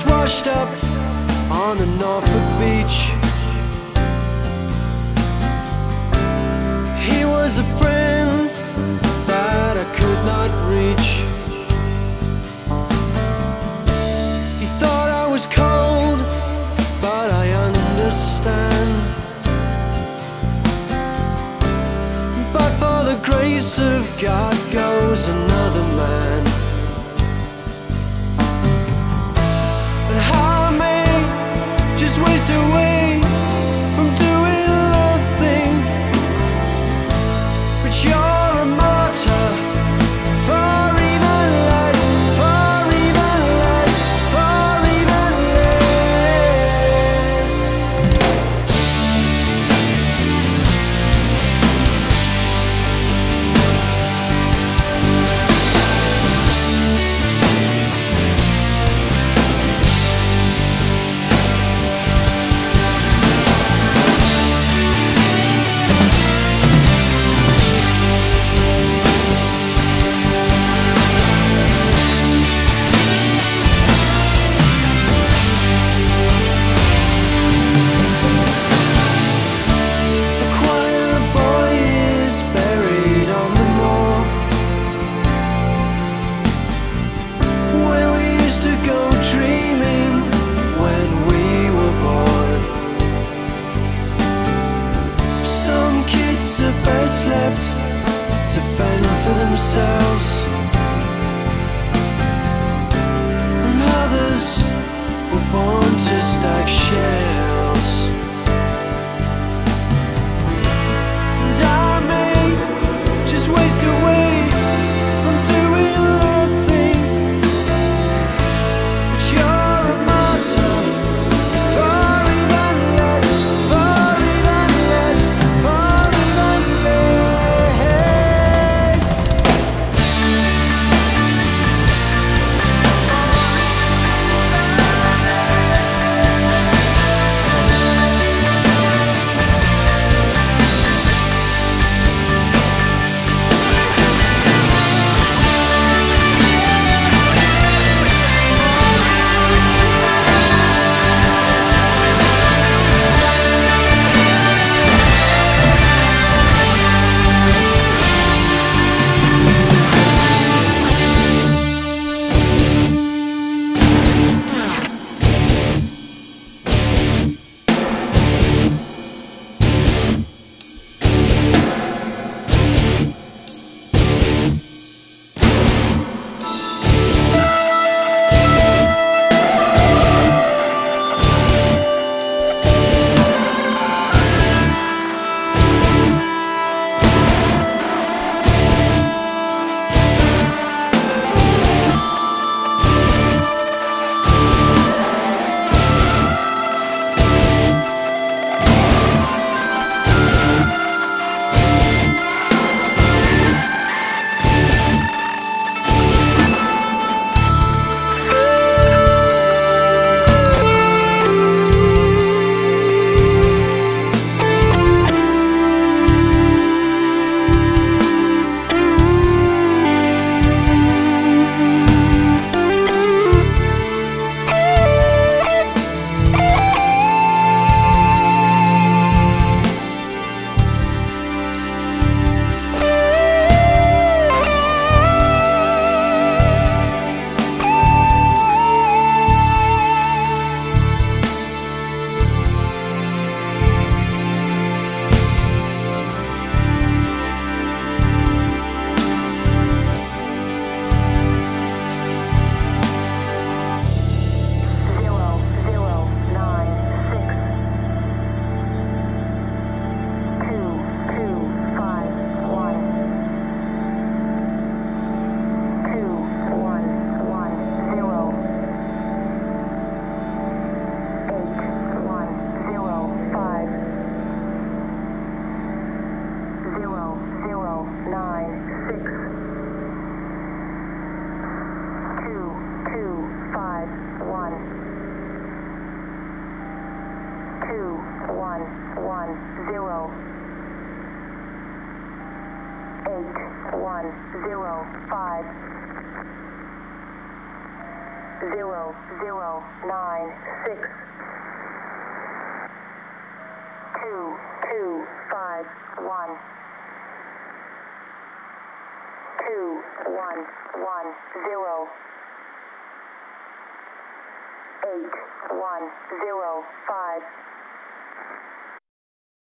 was washed up on the Norfolk beach. He was a friend that I could not reach. He thought I was cold, but I understand. But for the grace of God goes another man. And how I may just waste away from doing nothing, but you're a martyr for even less, for even less, for even less. Best left to fend for themselves, and others were born to stack shelves. And I may just waste away from doing nothing, but you're a martyr for even less, for even less, for even less. 810